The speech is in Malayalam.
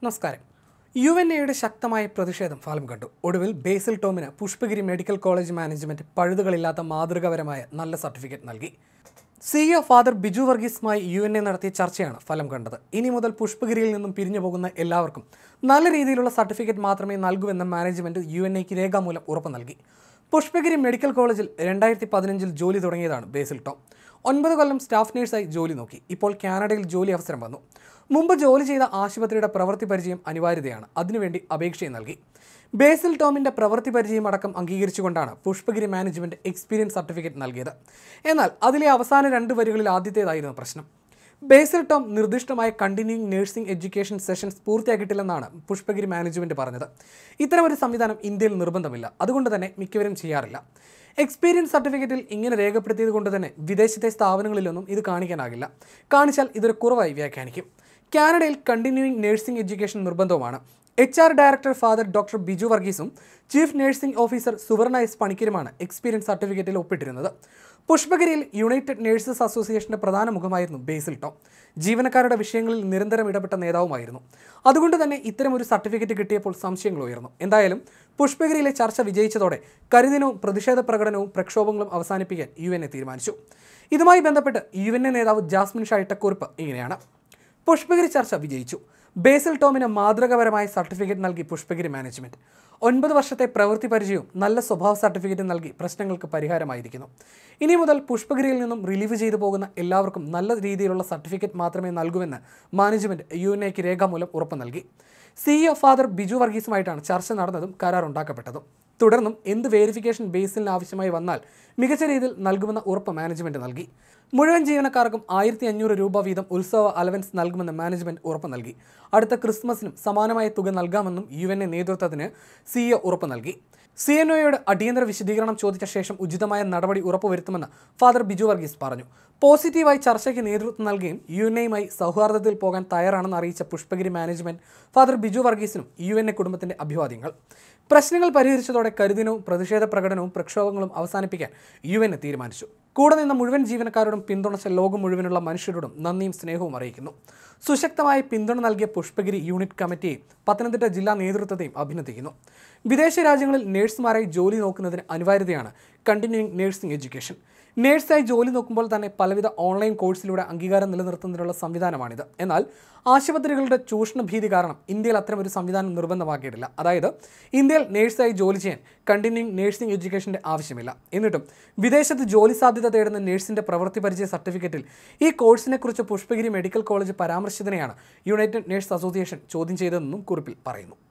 നമസ്കാരം. യുഎൻഎയുടെ ശക്തമായ പ്രതിഷേധം ഫലം കണ്ടു. ഒടുവിൽ ബേസിൽ ടോമിന് പുഷ്പഗിരി മെഡിക്കൽ കോളേജ് മാനേജ്മെന്റ് പഴുതുകളില്ലാത്ത മാതൃകാപരമായ നല്ല സർട്ടിഫിക്കറ്റ് നൽകി. സിഇഒ ഫാദർ ബിജു വർഗീസുമായി യുഎൻഎ നടത്തിയ ചർച്ചയാണ് ഫലം കണ്ടത്. ഇനി മുതൽ പുഷ്പഗിരിയിൽ നിന്നും പിരിഞ്ഞു പോകുന്ന എല്ലാവർക്കും നല്ല രീതിയിലുള്ള സർട്ടിഫിക്കറ്റ് മാത്രമേ നൽകൂവെന്ന മാനേജ്മെന്റ് യുഎൻഎക്ക് രേഖാമൂലം ഉറപ്പ് നൽകി. പുഷ്പഗിരി മെഡിക്കൽ കോളേജിൽ 2015 ജോലി തുടങ്ങിയതാണ് ബേസിൽ ടോം. 9 കൊല്ലം സ്റ്റാഫ് നേഴ്സായി ജോലി നോക്കി. ഇപ്പോൾ കാനഡയിൽ ജോലി അവസരം വന്നു. മുമ്പ് ജോലി ചെയ്ത ആശുപത്രിയുടെ പ്രവൃത്തി പരിചയം അനിവാര്യതയാണ്. അതിനുവേണ്ടി അപേക്ഷയും നൽകി. ബേസിൽ ടോമിൻ്റെ പ്രവൃത്തി പരിചയം അടക്കം അംഗീകരിച്ചുകൊണ്ടാണ് പുഷ്പഗിരി മാനേജ്മെന്റ് എക്സ്പീരിയൻസ് സർട്ടിഫിക്കറ്റ് നൽകിയത്. എന്നാൽ അതിലെ അവസാന 2 വരികളിൽ ആദ്യത്തേതായിരുന്നു പ്രശ്നം. ബേസിൽ ടോം നിർദ്ദിഷ്ടമായ കണ്ടിന്യൂയിങ് നഴ്സിംഗ് എഡ്യൂക്കേഷൻ സെഷൻസ് പൂർത്തിയാക്കിയിട്ടില്ലെന്നാണ് പുഷ്പഗിരി മാനേജ്മെന്റ് പറഞ്ഞത്. ഇത്തരമൊരു സംവിധാനം ഇന്ത്യയിൽ നിർബന്ധമില്ല. അതുകൊണ്ട് തന്നെ മിക്കവരും ചെയ്യാറില്ല. എക്സ്പീരിയൻസ് സർട്ടിഫിക്കറ്റിൽ ഇങ്ങനെ രേഖപ്പെടുത്തിയത് കൊണ്ട് തന്നെ വിദേശത്തെ സ്ഥാപനങ്ങളിലൊന്നും ഇത് കാണിക്കാനാകില്ല. കാണിച്ചാൽ ഇതൊരു കുറവായി വ്യാഖ്യാനിക്കും. കാനഡയിൽ കണ്ടിന്യൂയിങ് നഴ്സിംഗ് എഡ്യൂക്കേഷൻ നിർബന്ധവുമാണ്. HR director father doctor Biju വർഗീസും chief nursing officer Suvarna S പണിക്കരുമാണ് എക്സ്പീരിയൻസ് സർട്ടിഫിക്കറ്റിൽ ഒപ്പിട്ടിരുന്നത്. പുഷ്പഗിരിയിൽ യുണൈറ്റഡ് നേഴ്സസ് അസോസിയേഷന്റെ പ്രധാന മുഖമായിരുന്നു ബേസിൽ ടോം. ജീവനക്കാരുടെ വിഷയങ്ങളിൽ നിരന്തരം ഇടപെട്ട നേതാവുമായിരുന്നു. അതുകൊണ്ട് തന്നെ ഇത്തരമൊരു സർട്ടിഫിക്കറ്റ് കിട്ടിയപ്പോൾ സംശയങ്ങൾ ഉയർന്നു. എന്തായാലും പുഷ്പഗിരിയിലെ ചർച്ച വിജയിച്ചതോടെ കരിദിനവും പ്രതിഷേധ പ്രകടനവും പ്രക്ഷോഭങ്ങളും അവസാനിപ്പിക്കാൻ യുഎൻഎ തീരുമാനിച്ചു. ഇതുമായി ബന്ധപ്പെട്ട് യുഎൻഎ നേതാവ് ജാസ്മിൻ ഷാ ഇട്ട കുറിപ്പ് ഇങ്ങനെയാണ്: പുഷ്പഗിരി ചർച്ച വിജയിച്ചു. ബേസിൽ ടോമിന് മാതൃകാപരമായ സർട്ടിഫിക്കറ്റ് നൽകി പുഷ്പഗിരി മാനേജ്മെന്റ്. 9 വർഷത്തെ പ്രവൃത്തി പരിചയവും നല്ല സ്വഭാവ സർട്ടിഫിക്കറ്റും നൽകി പ്രശ്നങ്ങൾക്ക് പരിഹാരമായിരിക്കുന്നു. ഇനി മുതൽ പുഷ്പഗിരിയിൽ നിന്നും റിലീവ് ചെയ്തു പോകുന്ന എല്ലാവർക്കും നല്ല രീതിയിലുള്ള സർട്ടിഫിക്കറ്റ് മാത്രമേ നൽകൂവെന്ന് മാനേജ്മെന്റ് യുഎൻഎക്ക് രേഖാമൂലം ഉറപ്പ് നൽകി. സിഇഒ ഫാദർ ബിജു വർഗീസുമായിട്ടാണ് ചർച്ച നടന്നതും കരാറുണ്ടാക്കപ്പെട്ടതും. തുടർന്നും എന്ത് വേരിഫിക്കേഷൻ ബേസിലിന് ആവശ്യമായി വന്നാൽ മികച്ച രീതിയിൽ നൽകുമെന്ന ഉറപ്പ് മാനേജ്മെന്റ് നൽകി. മുഴുവൻ ജീവനക്കാർക്കും 1500 രൂപ വീതം ഉത്സവ അലവൻസ് നൽകുമെന്ന് മാനേജ്മെന്റ് ഉറപ്പ് നൽകി. അടുത്ത ക്രിസ്മസിനും സമാനമായ തുക നൽകാമെന്നും യുഎൻഎ നേതൃത്വത്തിന് സിഇഒ ഉറപ്പ് നൽകി. CNOയോട് അടിയന്തര വിശദീകരണം ചോദിച്ച ശേഷം ഉചിതമായ നടപടി ഉറപ്പുവരുത്തുമെന്ന് ഫാദർ ബിജു വർഗീസ് പറഞ്ഞു. പോസിറ്റീവായി ചർച്ചയ്ക്ക് നേതൃത്വം നൽകുകയും യുഎൻഎയുമായി സൗഹാർദ്ദത്തിൽ പോകാൻ തയ്യാറാണെന്ന് അറിയിച്ച പുഷ്പഗിരി മാനേജ്മെന്റ് ഫാദർ ബിജു വർഗീസിനും യുഎൻഎ കുടുംബത്തിന്റെ അഭിവാദ്യങ്ങൾ. പ്രശ്നങ്ങൾ പരിഹരിച്ചതോടെ കരിദിനവും പ്രതിഷേധ പ്രകടനവും പ്രക്ഷോഭങ്ങളും അവസാനിപ്പിക്കാൻ യുഎൻഎ തീരുമാനിച്ചു. കൂടെ നിന്ന മുഴുവൻ ജീവനക്കാരോടും പിന്തുണച്ച ലോകം മുഴുവനുള്ള മനുഷ്യരോടും നന്ദിയും സ്നേഹവും അറിയിക്കുന്നു. സുശക്തമായ പിന്തുണ നൽകിയ പുഷ്പഗിരി യൂണിറ്റ് കമ്മിറ്റിയെയും പത്തനംതിട്ട ജില്ലാ നേതൃത്വത്തെയും അഭിനന്ദിക്കുന്നു. വിദേശ രാജ്യങ്ങളിൽ നേഴ്സുമാരായി ജോലി നോക്കുന്നതിന് അനിവാര്യതയാണ് കണ്ടിന്യൂയിങ് നഴ്സിംഗ് എഡ്യൂക്കേഷൻ. നേഴ്സായി ജോലി നോക്കുമ്പോൾ തന്നെ പലവിധ ഓൺലൈൻ കോഴ്സിലൂടെ അംഗീകാരം നിലനിർത്തുന്നതിനുള്ള സംവിധാനമാണിത്. എന്നാൽ ആശുപത്രികളുടെ ചൂഷണ ഭീതി കാരണം ഇന്ത്യയിൽ അത്തരമൊരു സംവിധാനം നിർബന്ധമാക്കിയിട്ടില്ല. അതായത് ഇന്ത്യയിൽ നേഴ്സായി ജോലി ചെയ്യാൻ കണ്ടിന്യൂയിങ് നഴ്സിംഗ് എഡ്യൂക്കേഷൻ്റെ ആവശ്യമില്ല. എന്നിട്ടും വിദേശത്ത് ജോലി സാധ്യത തേടുന്ന നേഴ്സിൻ്റെ പ്രവൃത്തി പരിചയ സർട്ടിഫിക്കറ്റിൽ ഈ കോഴ്സിനെക്കുറിച്ച് പുഷ്പഗിരി മെഡിക്കൽ കോളേജ് പരാമർശിച്ചതിനെയാണ് യുണൈറ്റഡ് നേഴ്സ് അസോസിയേഷൻ ചോദ്യം ചെയ്തതെന്നും കുറിപ്പിൽ പറയുന്നു.